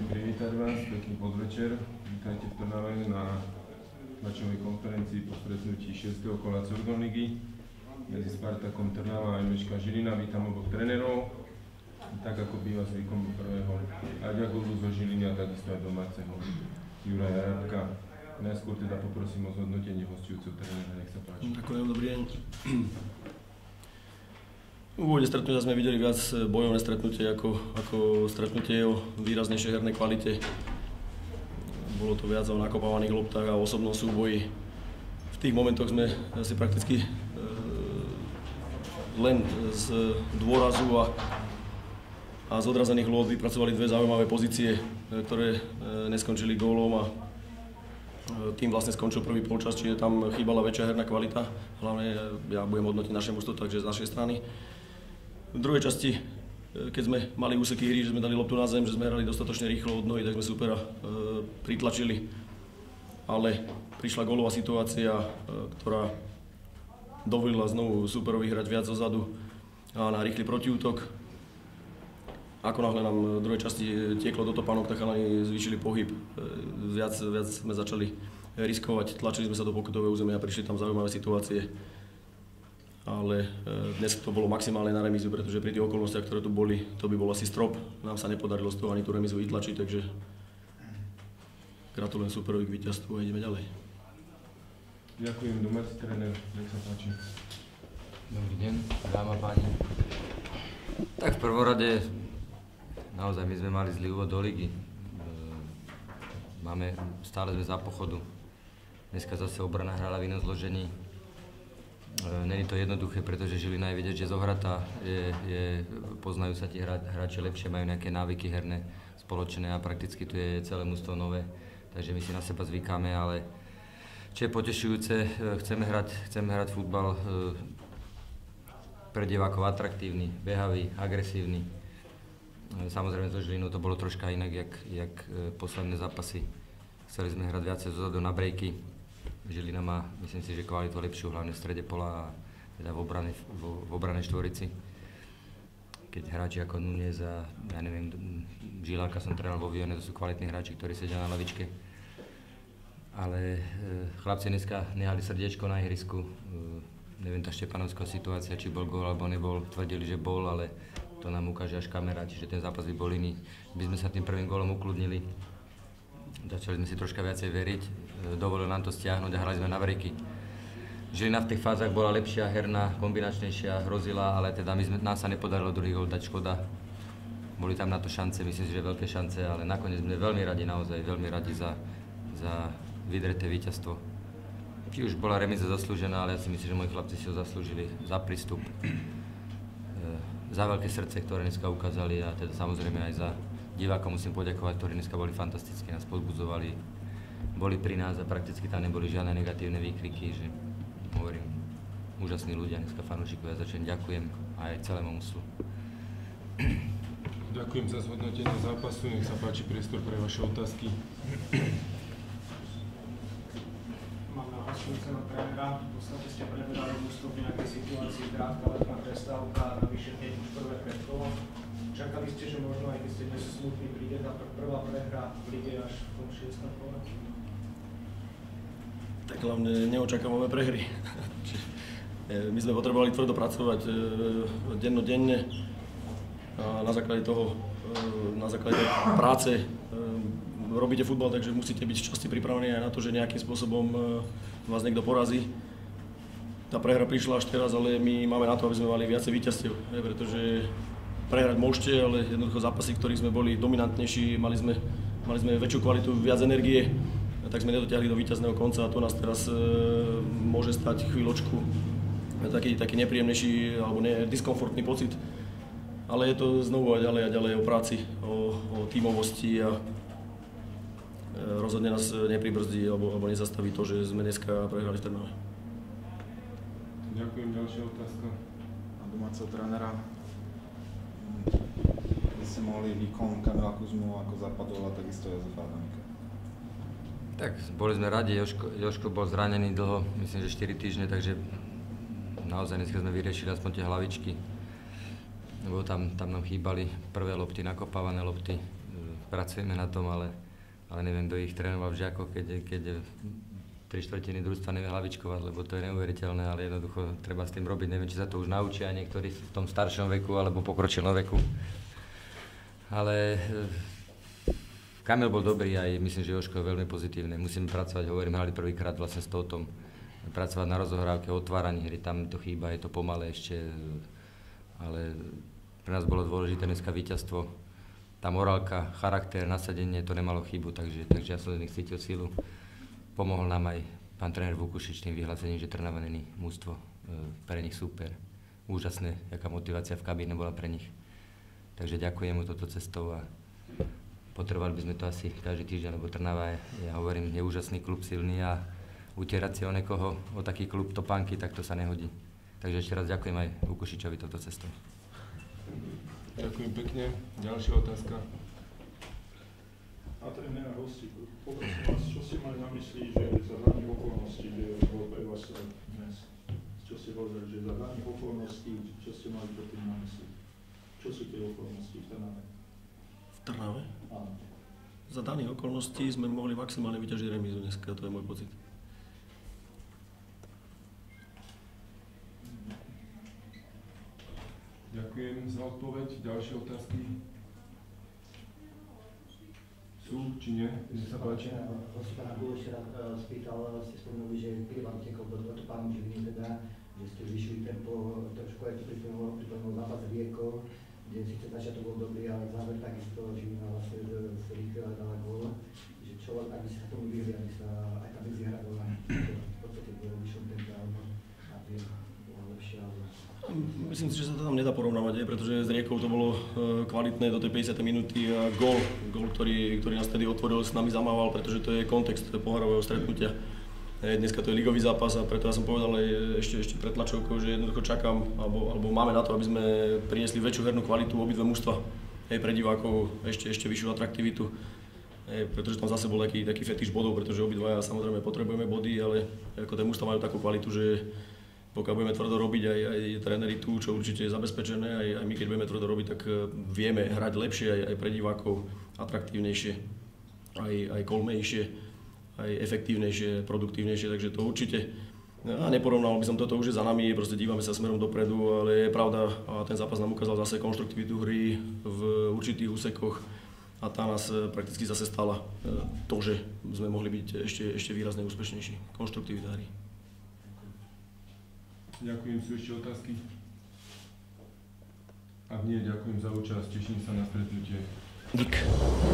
mi privítať vás, pekný podvečer. Vítajte v Trnave na tlačovej konferencii po stretnutí 6. kola Curdonligy medzi Spartakom Trnava a MŠK Žilina. Vítam oboch trénerov, tak ako býva zvykom prvého Aďa Golu zo Žiliny a takisto aj domáceho Juraja Rabka. Najskôr teda poprosím o zhodnotenie hostujúceho trénera, nech sa páči. Ďakujem, dobrý deň. V úvode stretnutia sme videli viac bojovné stretnutie ako stretnutie o výraznejšej hernej kvalite. Bolo to viac o nakopávaných loptách a osobnom súboji. V tých momentoch sme si prakticky len z dôrazu a z odrazených lôt vypracovali dve zaujímavé pozície, ktoré neskončili gólom a tým vlastne skončil prvý polčas, čiže tam chýbala väčšia herná kvalita. Hlavne ja budem hodnotiť naše mužstvo, takže z našej strany. V druhej časti, keď sme mali úseky hry, že sme dali loptu na zem, že sme hrali dostatočne rýchlo od nohy, tak sme supera pritlačili. Ale prišla gólová situácia, ktorá dovolila znovu superovi hrať viac zozadu a na rýchly protiútok. Ako náhle nám v druhej časti tieklo do topánok, tak chalani zvýšili pohyb. Viac sme začali riskovať, tlačili sme sa do pokutového územia a prišli tam zaujímavé situácie. Ale dnes to bolo maximálne na remízu, pretože pri tých okolnostiach, ktoré tu boli, to by bol asi strop. Nám sa nepodarilo z toho ani tú remízu vytlačiť, takže gratulujem superovi k víťazstvu a ideme ďalej. Ďakujem, domáci tréner, nech sa páči. Dobrý deň, dáma páni. Tak v prvom rade, naozaj my sme mali zlý úvod do ligy. Stále sme za pochodu. Dneska zase obrana hrala v inom zložení. Není to jednoduché, pretože Žilina je vidieť, že zohratá, poznajú sa tí hráči lepšie, majú nejaké návyky herné spoločné a prakticky tu je celé mužstvo nové, takže my si na seba zvykáme, ale čo je potešujúce, chceme hrať futbal pre divákov atraktívny, behavý, agresívny. Samozrejme so Žilinou to bolo troška inak, jak posledné zápasy. Chceli sme hrať viacej zozadu na brejky. Žilina má, myslím si, že kvalitu lepšiu, hlavne v strede pola a teda v obranej štvorici. Keď hráči ako Núñez a ja neviem, Žiláka som trénoval vo Vione, to sú kvalitní hráči, ktorí sedia na lavičke. Ale chlapci dneska nehali srdiečko na ihrisku. Neviem, tá Štepanovská situácia, či bol gól alebo nebol, tvrdili, že bol, ale to nám ukáže až kamera, čiže ten zápas by bol iný. My sme sa tým prvým gólom ukludnili. Začali sme si troška viacej veriť, dovolil nám to stiahnuť a hrali sme na breaky. Žilina v tých fázach bola lepšia, herná, kombinačnejšia, hrozila, ale teda nám sa nepodarilo druhý gól dať, škoda. Boli tam na to šance, myslím si, že veľké šance, ale nakoniec sme veľmi radi, naozaj veľmi radi za vydreté víťazstvo. Či už bola remíza zaslúžená, ale ja si myslím, že moji chlapci si ho zaslúžili za prístup, za veľké srdce, ktoré dneska ukázali a teda samozrejme aj za divákom musím poďakovať, ktorí dneska boli fantastickí, nás podbudzovali, boli pri nás a prakticky tam neboli žiadne negatívne výkriky, že hovorím, úžasní ľudia, dneska fanúšikovia, za čo im ďakujem aj celému mužstvu. Ďakujem za zhodnotenie zápasu, nech sa páči priestor pre vaše otázky. Mám na hostujúceho trénera, v podstate ste preberali mužstvo v nejakej situácii, krátka letná prestávka, navyše keď už prvé predkolo. Čakali ste, že možno aj keď ste dnes smutní, príde tá prvá prehra v lige až v tom 6. kole? Tak hlavne neočakávame prehry. My sme potrebovali tvrdo pracovať dennodenne a na základe toho, na základe práce robíte futbal, takže musíte byť časti pripravení aj na to, že nejakým spôsobom vás niekto porazí. Tá prehra prišla až teraz, ale my máme na to, aby sme mali viacej víťazstiev, pretože prehrať môžete, ale jednoducho zápasy, ktorých sme boli dominantnejší, mali sme väčšiu kvalitu, viac energie, tak sme nedotiahli do víťazného konca a to nás teraz môže stať chvíľočku taký nepríjemnejší alebo diskomfortný pocit. Ale je to znovu a ďalej o práci, o tímovosti a rozhodne nás nepribrzdí alebo nezastaví to, že sme dneska prehrali v Trnave. Ďakujem, ďalšia otázka. A domáceho trénera. Vy ste mohli výkon Kamila Kuzmu, ako zapadol a takisto Jozefa Adanika. Tak, boli sme radi, Jožko bol zranený dlho, myslím, že 4 týždne, takže naozaj dneska sme vyriešili aspoň tie hlavičky. Lebo tam nám chýbali prvé lopty, nakopávané lopty. pracujeme na tom, ale neviem, kto ich trénoval v Žiakoch, keď 3/4 družstva nevie hlavičkovať, lebo to je neuveriteľné, ale jednoducho treba s tým robiť. Neviem, či sa to už naučia niektorí v tom staršom veku alebo pokročilom veku. Ale Kamil bol dobrý a myslím, že Jožko je veľmi pozitívne. Musíme pracovať, hovorím, hrali prvýkrát vlastne s Toutom. Pracovať na rozohrávke, otváraní hry, tam to chýba, je to pomalé ešte, ale pre nás bolo dôležité dneska víťazstvo. Tá morálka, charakter, nasadenie, to nemalo chybu, takže ja som z nich cítil silu. Pomohol nám aj pán tréner Vukušič tým vyhlásením, že Trnava není mužstvo, pre nich super. Úžasné, aká motivácia v kabíne bola pre nich. Takže ďakujem mu toto cestou a potrebovali by sme to asi každý týždeň, lebo Trnava je, ja hovorím, je úžasný klub, silný a utierať si o niekoho, o taký klub topánky, tak to sa nehodí. Takže ešte raz ďakujem aj Vukušičovi touto cestou. Ďakujem pekne. Ďalšia otázka. A trénera hostí, poprosím vás, čo ste mali na mysli, že za daných okolností, že bol pre vás dnes? Čo ste povedali, že za daných okolností, čo ste mali predtým na mysli? Čo sú tie okolnosti v Trnave? V Trnave? Áno. Za daných okolností sme mohli maximálne vyťažiť remízu dneska, to je môj pocit. Ďakujem za odpoveď. Ďalšie otázky? Sú, či nie? Nech sa páči. Vlastne pána Gulu ešte rád spýtal, ste spomenuli, že keď vám tekol do pánu Žiliny teda, že ste zvyšili tempo, trošku aj to pripomenulo zápas Riekov, kde síce začiatok bol dobrý, ale záver takisto Žilina vlastne zrýchlila a dala gól. Že čo, ak by ste sa tomu vyhli, aby sa aj tam vyzihradala, v podstate bolo vyššom tempo, aby bola lepšia. Myslím si, že sa to tam nedá porovnávať, pretože s Riekou to bolo kvalitné do tej 50. minúty a gól, ktorý nás tedy otvoril, s nami zamával, pretože to je kontext pohárového stretnutia. Dneska to je ligový zápas a preto ja som povedal aj ešte pred tlačovkou, že jednoducho čakám, alebo máme na to, aby sme priniesli väčšiu hernú kvalitu obidve mužstva. Pre divákov ešte vyššiu atraktivitu. Pretože tam zase bol taký fetiš bodov, pretože obidvaja samozrejme potrebujeme body, ale ako tie mužstva majú takú kvalitu, že pokiaľ budeme tvrdo robiť, aj tréneri tu, čo určite je zabezpečené, aj my keď budeme tvrdo robiť, tak vieme hrať lepšie, aj pre divákov, atraktívnejšie, aj kolmejšie, aj efektívnejšie, produktívnejšie, takže to určite. A neporovnal by som toto, už je za nami, proste dívame sa smerom dopredu, ale je pravda, a ten zápas nám ukázal zase konštruktívnu hry v určitých úsekoch a tá nás prakticky zase stala to, že sme mohli byť ešte výrazne úspešnejší. Konštruktívna hry. Ďakujem, sú ešte otázky? Ak nie, ďakujem za účasť, teším sa na stretnutie. Dík.